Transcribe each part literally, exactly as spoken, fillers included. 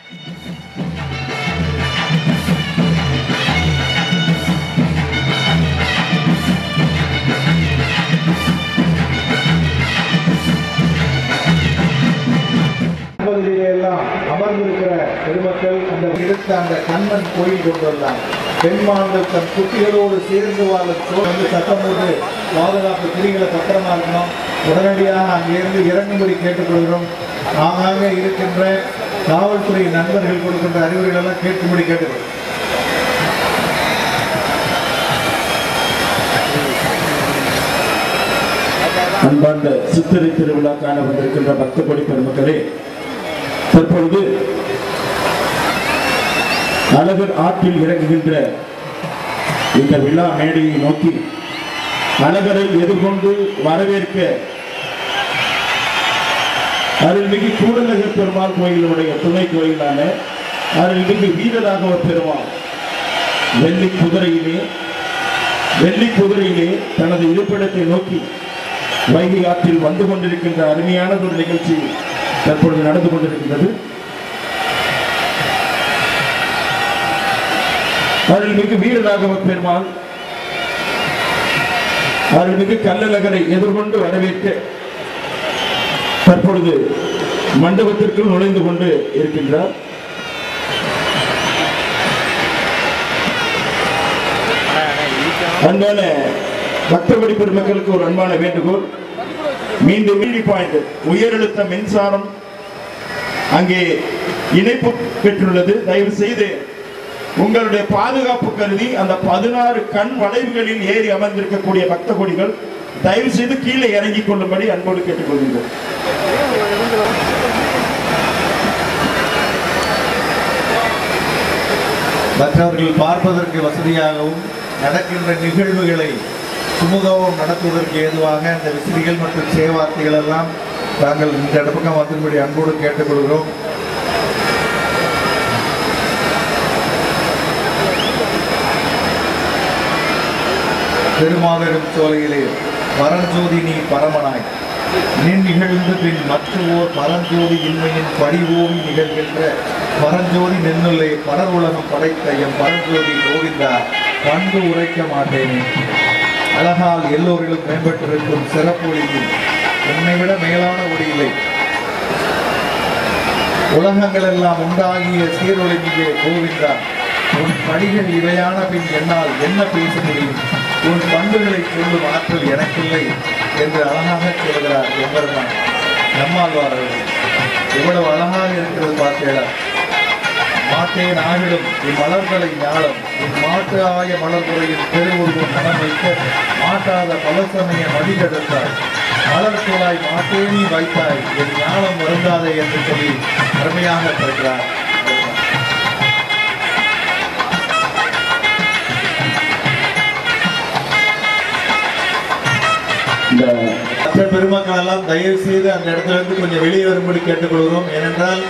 அமர்ந்திருக்கிற பெருமக்கள் அந்த எடுத்த அந்த கண்ணன் கோயில் கொண்டு வரலாம். பெண் மான்கள் தன் குட்டிகளோடு சேர்ந்து வாழ வந்து சட்டம் போட்டு பாதுகாப்பு திரிகளை பத்திரமா இருக்கணும். உடனடியாக அங்கிருந்து இறங்கும்படி கேட்டுக்கொள்கிறோம். ஆங்காங்கே இருக்கின்ற காவல்துறை நண்பர்கள் கொடுக்கின்ற அறிவுரைகள் எல்லாம் கேட்கும்படி கேட்டுக்கொள்கிறோம். அன்பார்ந்த சித்திரை திருவிழா காண வந்திருக்கின்ற பக்த கோடி பெருமக்களே, தற்பொழுது அழகர் ஆற்றில் இறங்குகின்ற இந்த விழா மேடையை நோக்கி அழகரை எதிர்கொண்டு வரவேற்க அருள்மிகு கூடலகர் பெருமாள் கோயிலுடைய துணை கோயிலான அருள்மிகு வீரராகவ பெருமாள் வெள்ளி குதிரையிலே வெள்ளி குதிரையிலே தனது இருப்பிடத்தை நோக்கி வைகை ஆற்றில் வந்து கொண்டிருக்கின்ற அருமையானது ஒரு நிகழ்ச்சி தற்பொழுது நடந்து கொண்டிருக்கின்றது. அருள்மிகு வீரராகவ பெருமாள் அருள்மிகு கள்ளழகரை எதிர்கொண்டு வரவேற்க தற்பொழுது மண்டபத்திற்குள் நுழைந்து கொண்டு இருக்கின்றார். அன்பான பக்தவடி பெருமக்களுக்கு ஒரு அன்பான வேண்டுகோள். மீண்டும் மீடி பாயிண்ட் உயரழுத்த மின்சாரம் அங்கே இணைப்பு பெற்றுள்ளது. தயவு செய்து உங்களுடைய பாதுகாப்பு கருதி அந்த பதினாறு கண் வளைவுகளில் ஏறி அமர்ந்திருக்கக்கூடிய பக்த கொடிகள் தயவு செய்து கீழே இறங்கிக் கொள்ளும்படி அன்போடு கேட்டுக்கொள்கின்றோம். மற்றவர்கள் பார்ப்பதற்கு வசதியாகவும் நடக்கின்ற நிகழ்வுகளை சுமூகமும் நடத்துவதற்கு ஏதுவாக அந்த விசிறிகள் மற்றும் சேவார்த்திகள் எல்லாம் தாங்கள் இந்த இடப்பக்கம் வந்தும்படி அன்போடு கேட்டுக்கொள்கிறோம். பெருமாபெரும் சோலையிலே பரஞ்சோதி நீ பரமனாய் நின் நிகழ்ந்து பின் மற்றவோர் பரஞ்சோதி இன்மையின் படிவோவி நிகழ்கின்ற பரஞ்சோதி நின்னுள்ளே பரர் உலகம் படைத்த எம் பரஞ்சோதி கோவிந்தா பண்பு உரைக்க மாட்டேனே. அழகால் எல்லோரிலும் மேம்பட்டிருக்கும் சிறப்பொழியில் உன்னை விட மேலான ஒளியில்லை. உலகங்கள் எல்லாம் உண்டாகிய சீரொழியே கோவிந்தா, உன் படிகள் இவையான பின் என்னால் என்ன பேச முடியும்? உன் பண்புகளை சொல்லும் ஆற்றல் எனக்கில்லை என்று அழகாக சொல்கிறார் எம்பெருமான் நம்மாழ்வார் அவர்கள். எவ்வளவு அழகாக இருக்கிறது பார்த்தேடா. மாட்டேன் ஆகிடும் இம்மலர்களை ஞாலம் என் மாட்டு ஆய மலர்முறையில் பெருவுருவம் மனம் வைக்க மாட்டாத பலசமய மடிகெடுத்தாய் மலர் தோளாய் மாட்டேனி வைத்தாய் என் ஞானம் வருந்தாதே என்று சொல்லி அருமையாக இருக்கிறார். மற்ற பெருமக்கள் எல்லாம் தயவு செய்து அந்த இடத்துல இருந்து கொஞ்சம் வெளியே வரும்படி கேட்டுக்கொள்கிறோம். ஏனென்றால்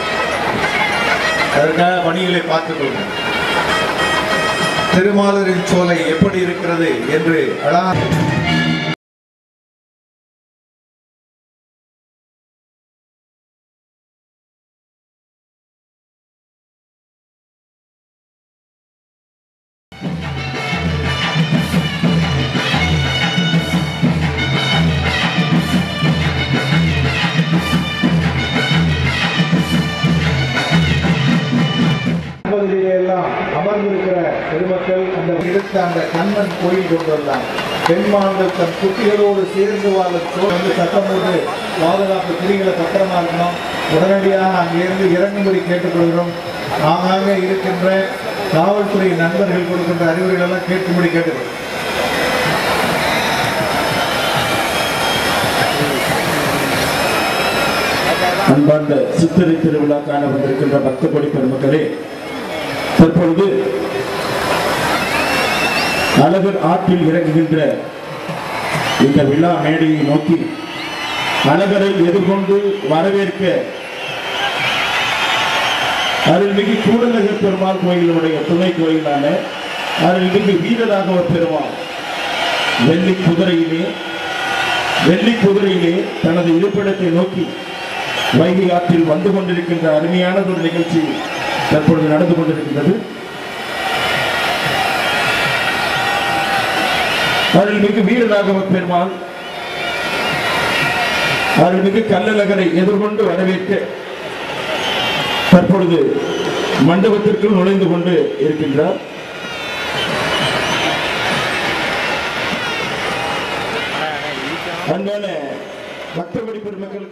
அதற்காக பணிகளை பார்த்துக் கொள்கிறோம். திருமாலரின் சோலை எப்படி இருக்கிறது என்று அழகாக அமர்ந்திருக்கிற பெருமக்கள் அந்த எடுத்த அந்த கண்ணன் கோயில் கொண்டு வரலாம். பெண் மான்கள் தன் குட்டிகளோடு சேர்ந்து வாழ வந்து சட்டம் போட்டு பாதுகாப்பு திரிகளை பத்திரமா இருக்கணும். உடனடியாக அங்கிருந்து இறங்கும்படி கேட்டுக்கொள்கிறோம். ஆங்காங்கே இருக்கின்ற காவல்துறை நண்பர்கள் கொடுக்கின்ற அறிவுரைகள் எல்லாம் கேட்கும்படி கேட்டுக்கொள்கிறோம். அன்பார்ந்த சித்திரை திருவிழா காண வந்திருக்கின்ற பக்த கோடி பெருமக்களே, தற்பொழுது அழகர் ஆற்றில் இறங்குகின்ற இந்த விழா மேடையை நோக்கி அழகரை எதிர்கொண்டு வரவேற்க அருள்மிகு கூடலகர் பெருமாள் கோயிலுடைய துணை கோயிலான அருள்மிகு வீரராகவ பெருமாள் வெள்ளி குதிரையிலே வெள்ளி குதிரையிலே தனது இருப்பிடத்தை நோக்கி வைகை ஆற்றில் வந்து கொண்டிருக்கின்ற அருமையான ஒரு நிகழ்ச்சி தற்பொழுது நடந்து கொண்டிருக்கின்றது. அருள்மிகு வீரராகவ பெருமாள் அருள்மிகு கள்ளழகரை எதிர்கொண்டு வரவேற்க தற்பொழுது மண்டபத்திற்குள் நுழைந்து கொண்டு இருக்கின்றார். அன்பான பக்தவடி பெருமக்களுக்கு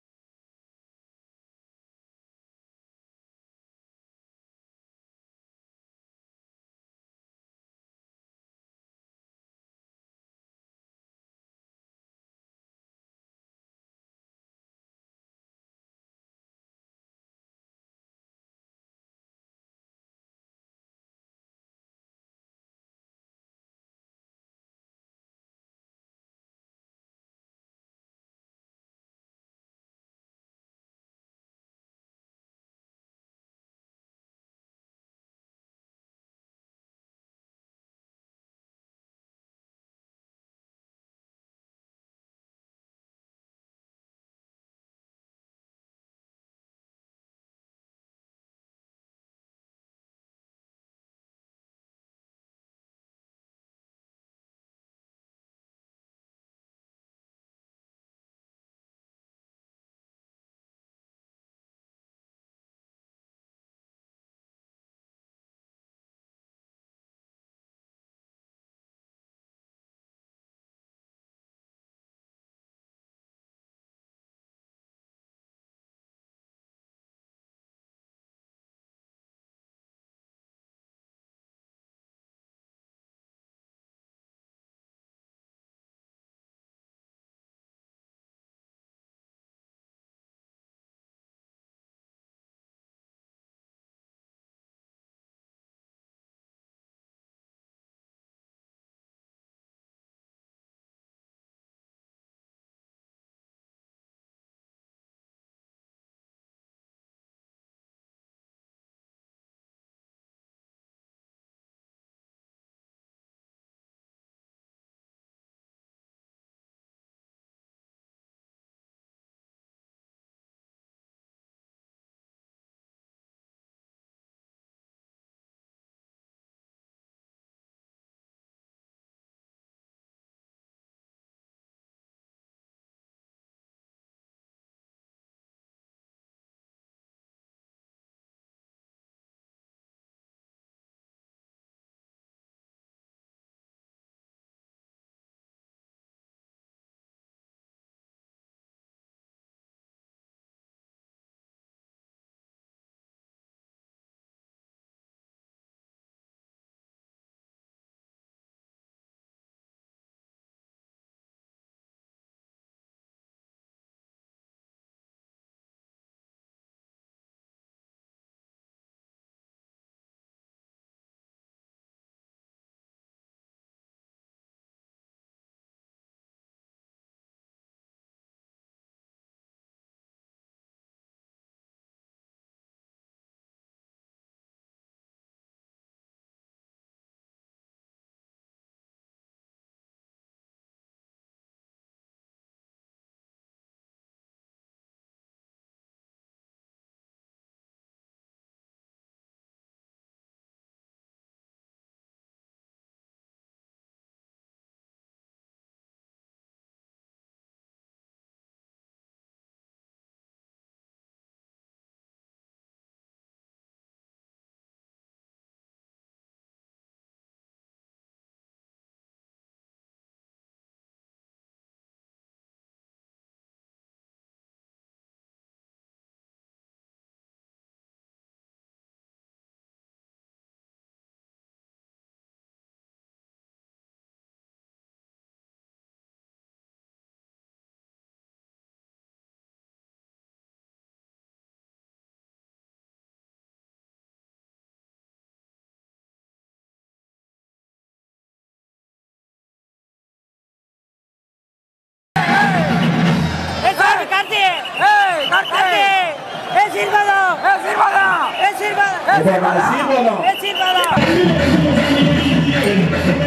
சீர்காழி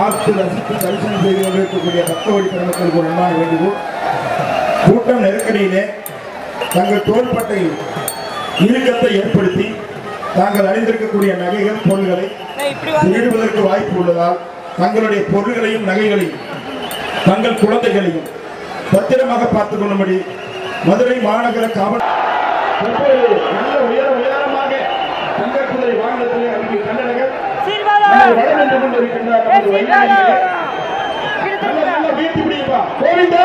பார்த்து ரசித்து தரிசனம் செய்து கொண்டிருக்கக்கூடிய பக்தவழி பெருமக்களுக்கு ஒரு அன்பான வேண்டுகோள். கூட்டம் நெருக்கடியிலே தங்கள் தோள்பட்டை இறுக்கத்தை ஏற்படுத்தி தாங்கள் அணிந்திருக்கக்கூடிய நகைகள் பொருள்களை திருடுவதற்கு வாய்ப்பு உள்ளதால் தங்களுடைய பொருள்களையும் நகைகளையும் தங்கள் குழந்தைகளையும் பத்திரமாக பார்த்துக் கொள்ளும்படி மதுரை மாநகர காவல் நல்ல உயர உயரமாக தங்கக்குதிரை வாகனத்திலே அவர்கள் கண்டனர்கள் வளர்ந்து கொண்டிருக்கின்றார். வீழ்த்தி முடியுமா கோவிந்தா.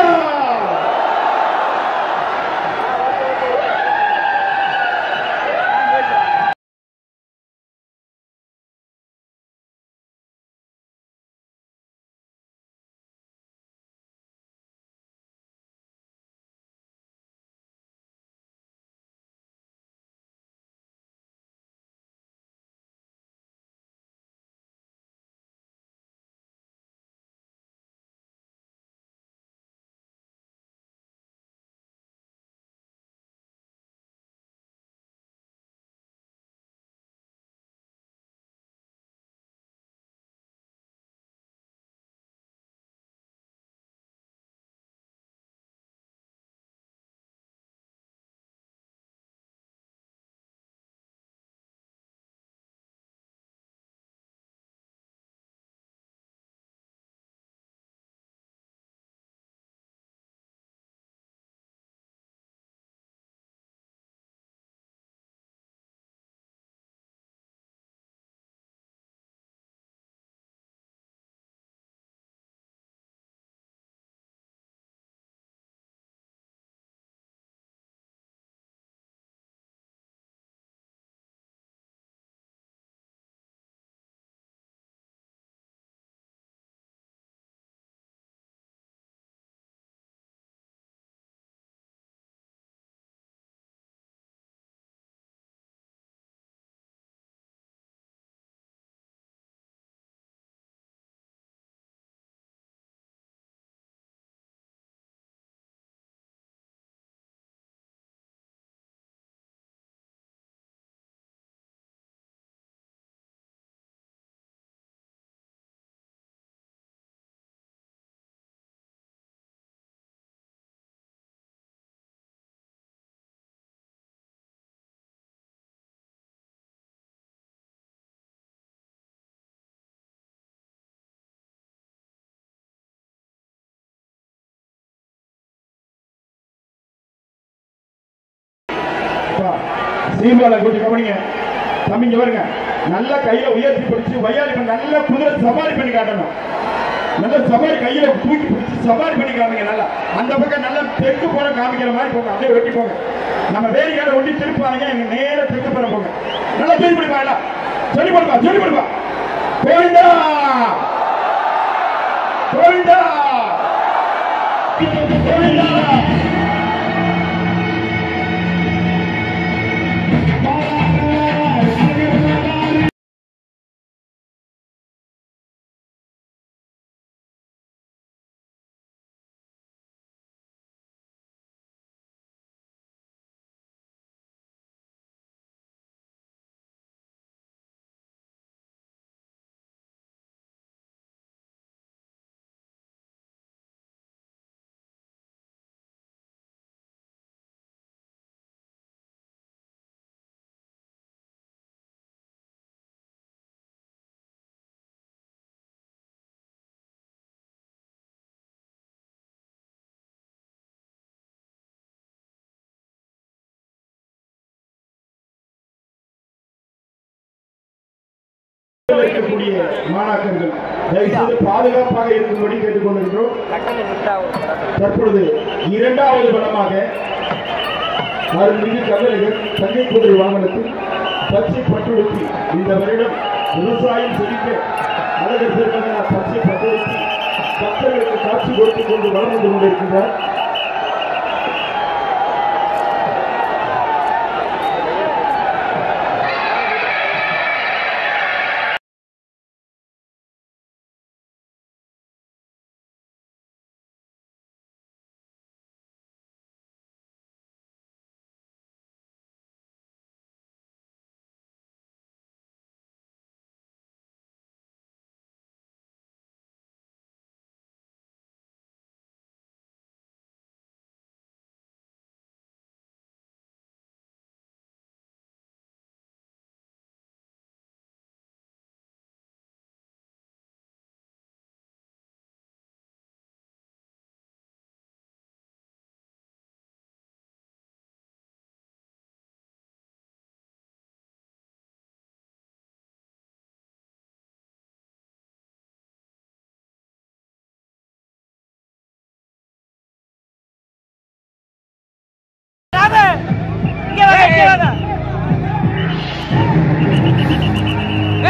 சீமால கொஞ்சம் கவனிங்க தம்பிங்க வருங்க. நல்ல கையில உயர்த்தி பிடிச்சு வயாலி நல்ல குதிரை சவாரி பண்ணி காட்டணும். நல்ல சவாரி கையில தூக்கி பிடிச்சி சவாரி பண்ணி காமிங்க. நல்லா அந்த பக்கம் நல்லா தெற்கு போற காமிக்கிற மாதிரி போங்க. அப்படியே வெட்டி போங்க. நம்ம வேலைக்கார ஒட்டி திருப்பாங்க. எங்க நேர தெற்கு போற போங்க. நல்லா சொல்லி கொடுப்பா. சொல்லி கொடுப்பா சொல்லி கொடுப்பா. கோவிந்தா கோவிந்தா கோவிந்தா. இருக்கக்கூடிய மாணாக்கர்கள் தயவுசெய்து பாதுகாப்பாக இருக்கும்படி கேட்டுக் கொண்டிருக்கிறோம். தற்பொழுது இரண்டாவது படமாக அருள்மிகு கவலைகள் தங்கை குதிரை வாகனத்தில் பச்சை பட்டுடுத்தி இந்த வருடம் விவசாயம் செழிக்க அழகர் பெருமகனார் பச்சை பட்டுடுத்தி பக்தர்களுக்கு காட்சி கொடுத்துக் கொண்டு வளர்ந்து கொண்டிருக்கின்றார்.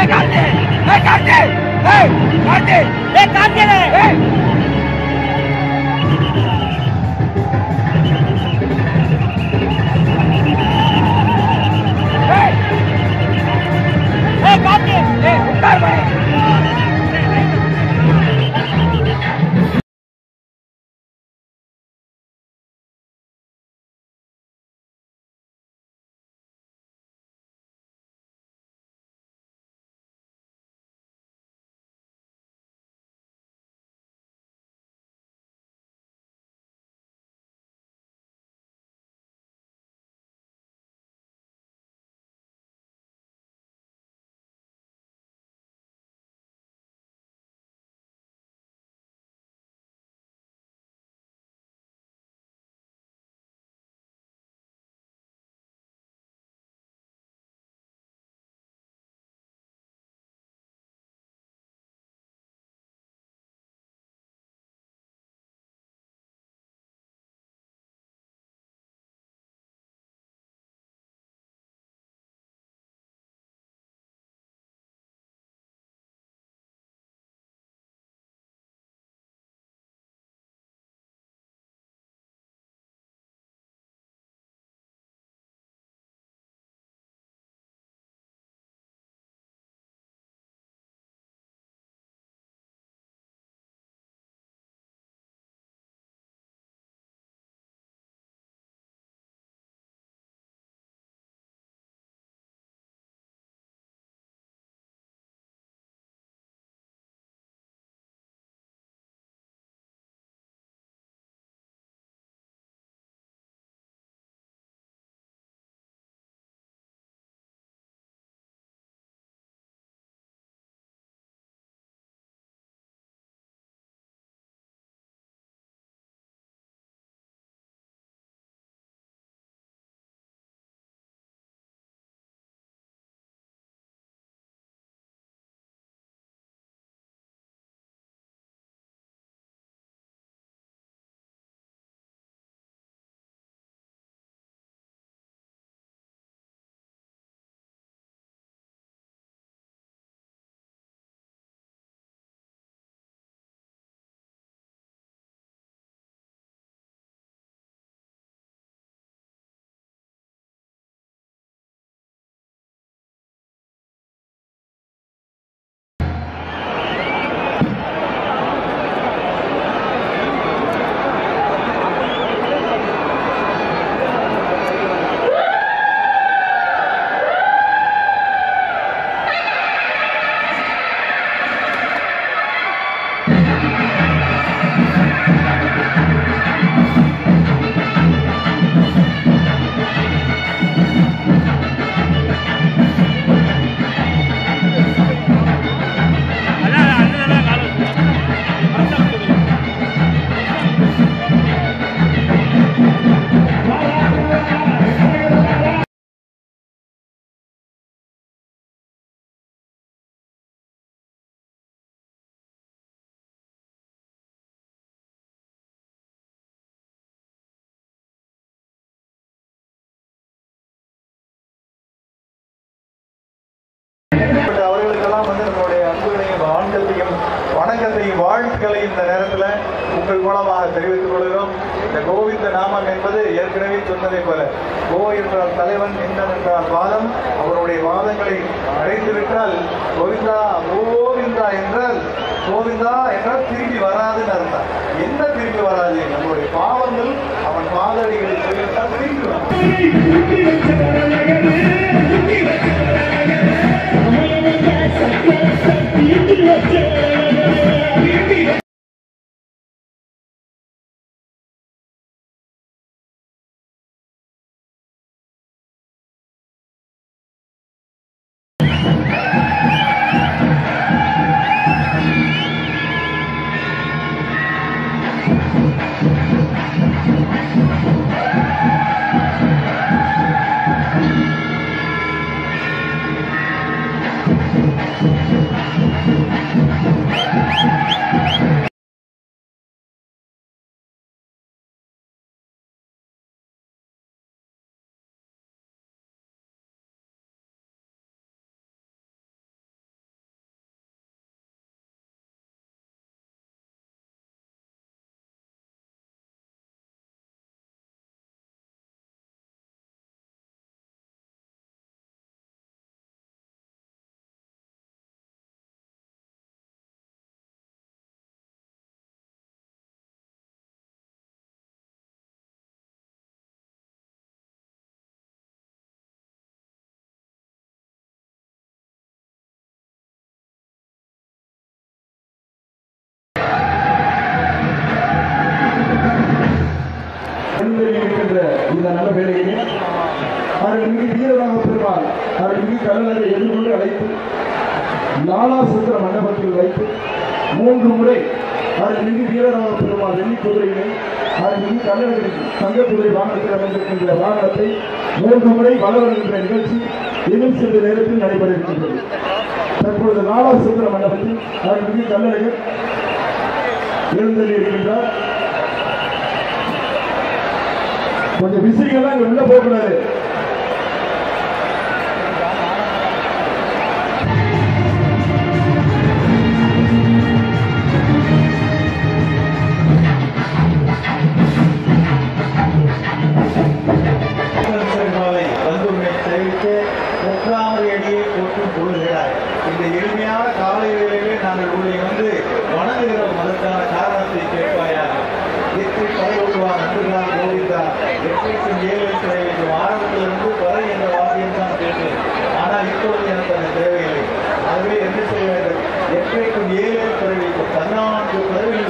அவர்களுக்கெல்லாம் வந்து நம்மளுடைய அன்புகளையும் வாழ்க்கையும் வணக்கத்தையும் வாழ்த்துக்களையும் இந்த நேரத்தில் உங்கள் மூலமாக தெரிவித்துக் கொள்கிறோம். இந்த கோவிந்த நாமம் என்பது ஏற்கனவே சொன்னதை போல கோ என்றால் தலைவன், இந்தன் என்றால் வாதம். அவருடைய வாதங்களை அடைந்துவிட்டால் கோவிந்தா கோவிந்தா என்றால் கோவிந்தா என்றால் திரும்பி வராதுன்னு அர்த்தம். என்ன திரும்பி வராது? நம்மளுடைய பாவங்கள் அவன் பாதடிகளை சொல்லிவிட்டால் திரும்பி வராது. Thank you. மூன்று முறை அருள்மிகு வீரராம பெருமாள் வெள்ளி குதிரையினை அருள்மிகு கல்லணகிரி தங்க குதிரை வாகனத்தில் அமைந்திருக்கின்ற வாகனத்தை மூன்று முறை வள வருகின்ற நிகழ்ச்சி இன்னும் சிறிது நேரத்தில் நடைபெற இருக்கின்றது. தற்பொழுது நாலா சுந்தர மண்டபத்தில் அருள்மிகு கல்லழகர் எழுந்தள்ளி இருக்கின்றார். கொஞ்சம் விசிறிகள்லாம் இங்க உள்ள போகக்கூடாது. இந்த எளிமையான காலையிலேயே நாங்கள் உங்களை வந்து வணங்குகிறோம். அதற்கான காரணத்தை கேட்பாயாக. எத்தை பறை விடுவார் நன்றுதா கோவிந்தா எத்தைக்கும் ஏழு சிறை வேண்டும். ஆரம்பத்திலிருந்து பறை என்ற வாக்கியம் தான் கேட்டேன். ஆனால் இப்பொழுது எனக்கு அந்த தேவையில்லை. ஆகவே என்ன செய்ய வேண்டும்? எத்தைக்கும் ஏழு சிறை வேண்டும். பதினான்கு பறவை